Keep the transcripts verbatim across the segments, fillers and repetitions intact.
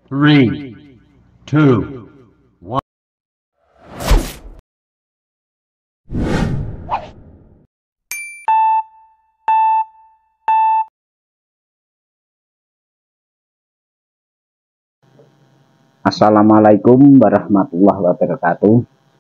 Three, two, one. Assalamualaikum warahmatullahi wabarakatuh.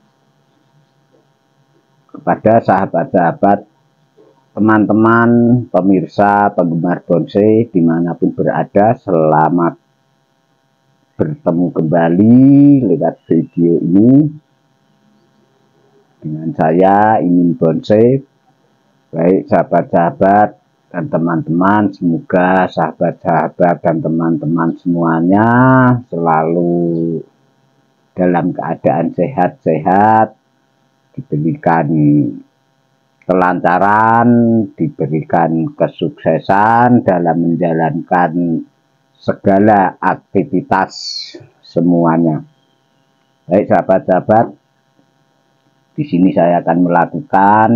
Kepada sahabat-sahabat, teman-teman, pemirsa, penggemar bonsai dimanapun berada, selamat bertemu kembali lewat video ini dengan saya Imin Bonsai. Baik sahabat-sahabat dan teman-teman, semoga sahabat-sahabat dan teman-teman semuanya selalu dalam keadaan sehat-sehat, diberikan kelancaran, diberikan kesuksesan dalam menjalankan segala aktivitas semuanya. Baik sahabat-sahabat, di sini saya akan melakukan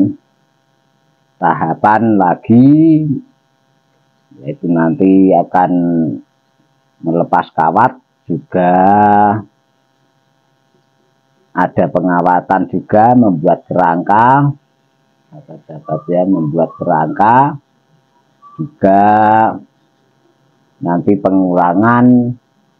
tahapan lagi, yaitu nanti akan melepas kawat, juga ada pengawatan, juga membuat kerangka, sahabat-sahabat ya, membuat kerangka, juga nanti pengurangan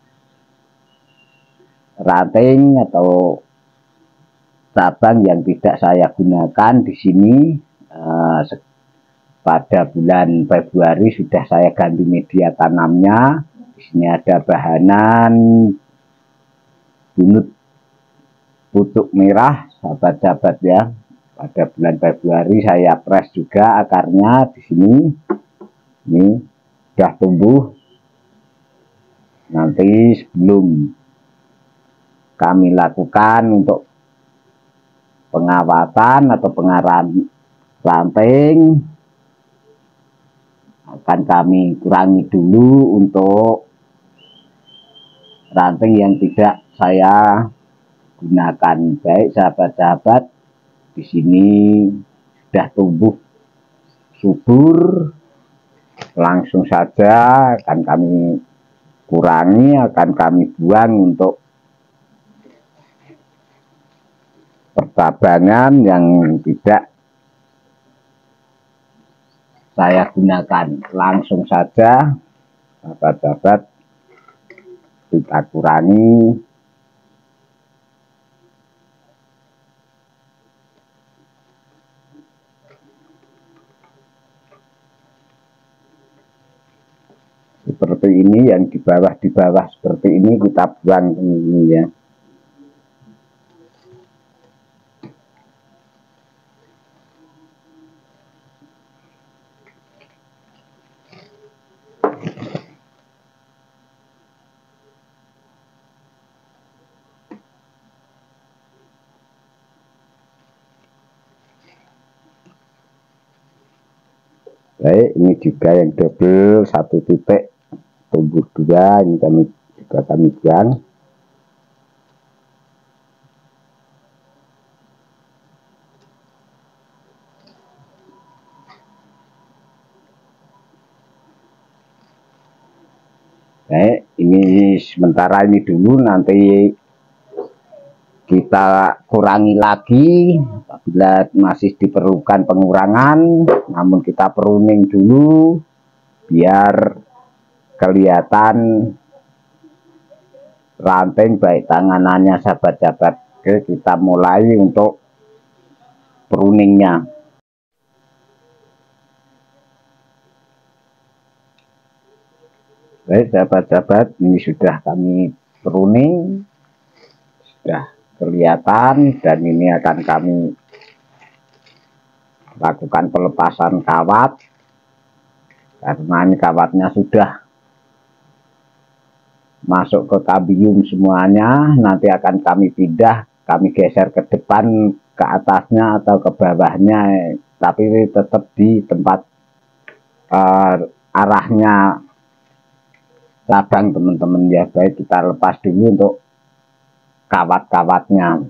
ranting atau cabang yang tidak saya gunakan di sini. Eh, pada bulan Februari sudah saya ganti media tanamnya. Di sini ada bahanan bunut pucuk merah, sahabat-sahabat ya. Pada bulan Februari saya press juga akarnya di sini. Ini sudah tumbuh. Nanti sebelum kami lakukan untuk pengawatan atau pengarahan ranting, akan kami kurangi dulu untuk ranting yang tidak saya gunakan. Baik sahabat-sahabat, di sini sudah tumbuh subur, langsung saja akan kami kurangi, akan kami buang untuk pertabangan yang tidak saya gunakan. Langsung saja sahabat-sahabat kita kurangi. Seperti ini, yang di bawah di bawah seperti ini kita buang ini ya. Baik, ini juga yang double satu titik tumbuh dua, ini kami juga kami buang. Baik, ini sementara ini dulu, nanti kita kurangi lagi apabila masih diperlukan pengurangan, namun kita pruning dulu biar kelihatan ranting baik tanganannya sahabat-sahabat. Oke, kita mulai untuk pruningnya. Baik sahabat-sahabat, ini sudah kami pruning, sudah kelihatan, dan ini akan kami lakukan pelepasan kawat karena ini kawatnya sudah masuk ke kambium semuanya. Nanti akan kami pindah, kami geser ke depan, ke atasnya atau ke bawahnya, tapi tetap di tempat uh, arahnya cabang teman-teman ya. Baik, kita lepas dulu untuk kawat-kawatnya.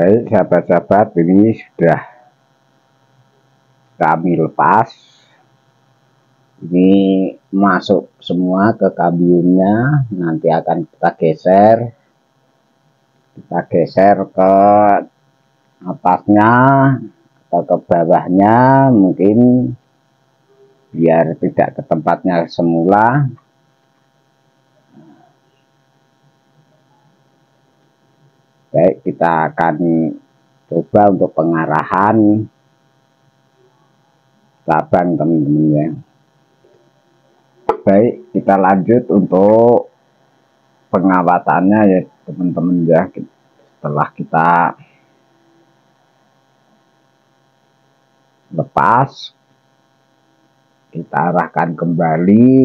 Baik sahabat-sahabat, ini sudah kami lepas. Ini masuk semua ke kambiumnya. Nanti akan kita geser. Kita geser ke atasnya atau ke bawahnya, mungkin biar tidak ke tempatnya semula. Baik, kita akan coba untuk pengarahan cabang teman-teman ya. Baik, kita lanjut untuk pengawatannya ya teman-teman ya. Setelah kita lepas, kita arahkan kembali.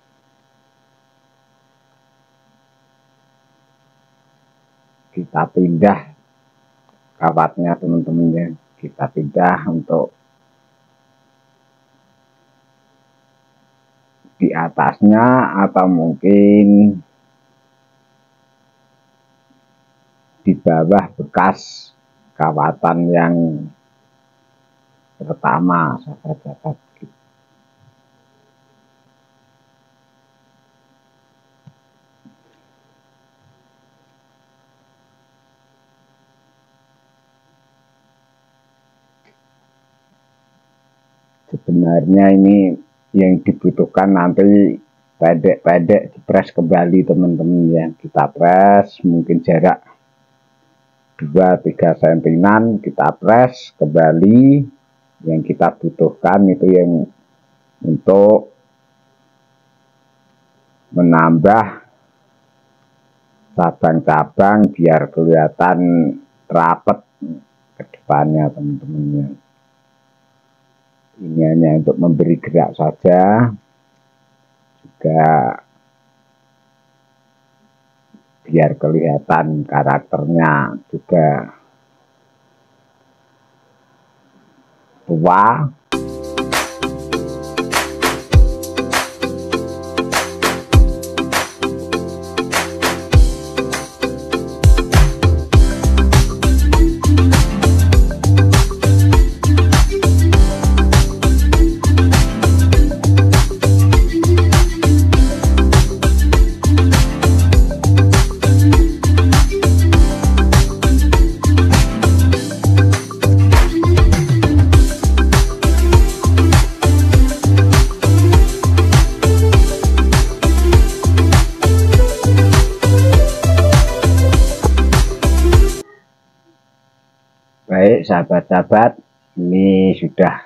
Kita pindah kawatnya teman-teman ya. Kita pindah untuk di atasnya atau mungkin di bawah bekas kawatan yang pertama sahabat-sahabat. Sebenarnya ini yang dibutuhkan nanti pendek-pendek dipres kembali teman-teman ya. Kita pres mungkin jarak dua tiga sentimeter, kita pres kembali. Yang kita butuhkan itu yang untuk menambah cabang-cabang biar kelihatan rapet ke depannya teman-teman ya. Ini hanya untuk memberi gerak saja, juga biar kelihatan karakternya juga tua. Baik sahabat-sahabat, ini sudah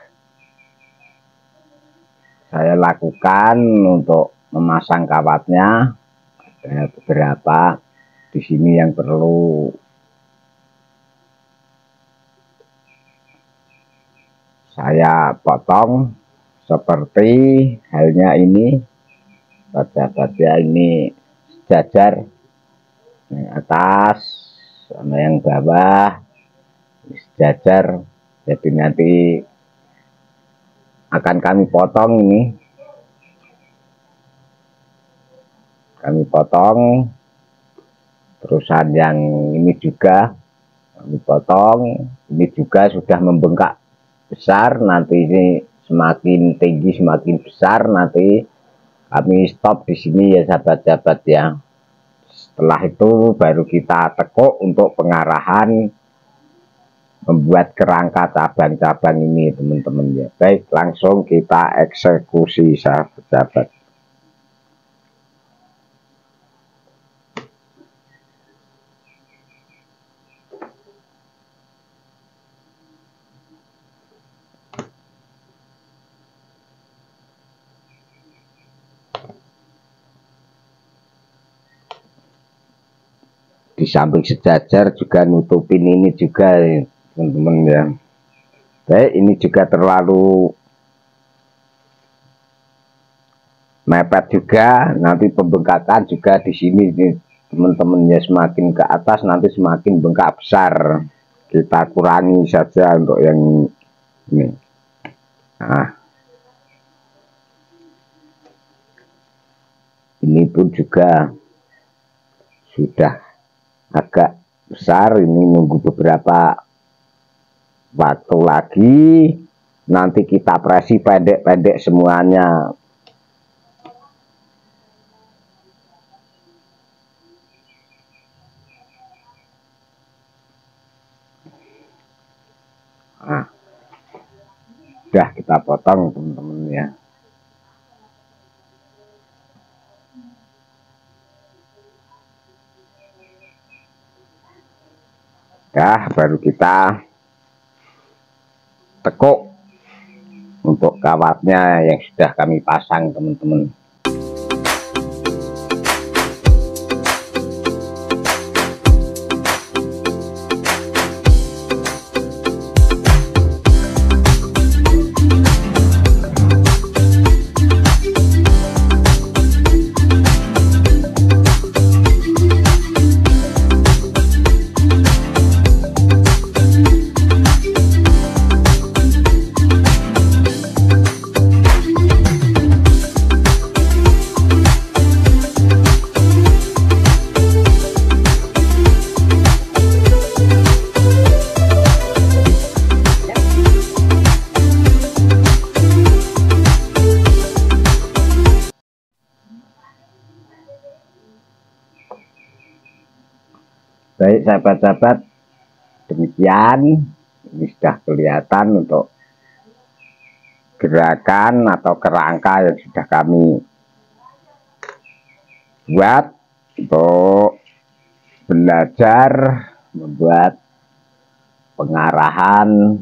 saya lakukan untuk memasang kawatnya. Ada beberapa di sini yang perlu saya potong, seperti halnya ini sahabat-sahabat ya. Ini sejajar yang atas sama yang bawah sejajar, jadi nanti akan kami potong. Ini kami potong, terusan yang ini juga kami potong. Ini juga sudah membengkak besar, nanti ini semakin tinggi semakin besar, nanti kami stop di sini ya sahabat-sahabat ya. Setelah itu baru kita tekuk untuk pengarahan membuat kerangka cabang-cabang ini teman-teman ya. Baik, langsung kita eksekusi sahabat-sahabat. Di samping sejajar juga nutupin ini juga ya teman-teman ya. Baik, ini juga terlalu mepet juga, nanti pembengkakan juga di sini teman-teman ya. Semakin ke atas nanti semakin bengkak besar, kita kurangi saja untuk yang ini. Nah, ini pun juga sudah agak besar. Ini nunggu beberapa waktu lagi, nanti kita presi pendek-pendek semuanya. Nah, udah kita potong teman-teman ya. Dah, baru kita tekuk untuk kawatnya yang sudah kami pasang teman-teman. Baik sahabat-sahabat, demikian ini sudah kelihatan untuk gerakan atau kerangka yang sudah kami buat untuk belajar membuat pengarahan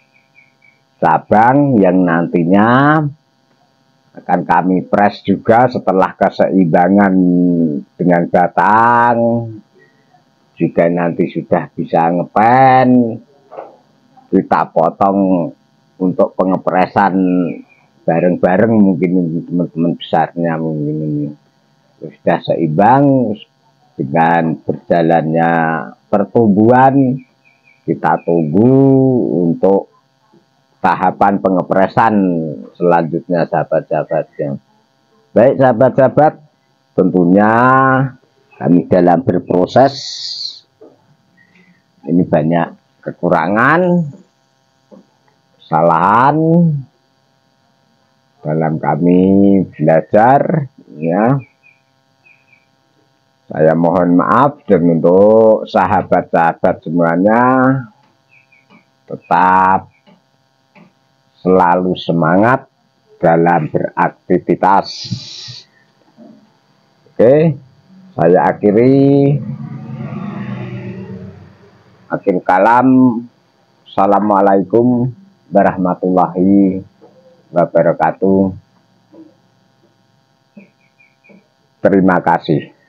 cabang yang nantinya akan kami press juga setelah keseimbangan dengan batang. Jika nanti sudah bisa ngepen, kita potong untuk pengepresan bareng-bareng mungkin teman-teman besarnya mungkin ini sudah seimbang dengan berjalannya pertumbuhan. Kita tunggu untuk tahapan pengepresan selanjutnya sahabat-sahabatnya. Baik sahabat-sahabat, tentunya kami dalam berproses ini banyak kekurangan, kesalahan dalam kami belajar ya. Saya mohon maaf, dan untuk sahabat-sahabat semuanya tetap selalu semangat dalam beraktivitas. Oke, saya akhiri. Akhir kalam, assalamualaikum warahmatullahi wabarakatuh. Terima kasih.